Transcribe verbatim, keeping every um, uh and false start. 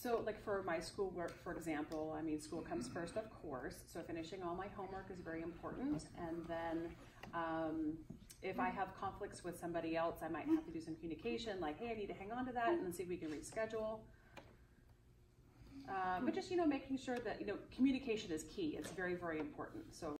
So like for my schoolwork, for example, I mean, school comes first, of course. So finishing all my homework is very important. And then um, if I have conflicts with somebody else, I might have to do some communication, like, hey, I need to hang on to that, and then see if we can reschedule. Uh, but just, you know, making sure that, you know, communication is key. It's very, very important. So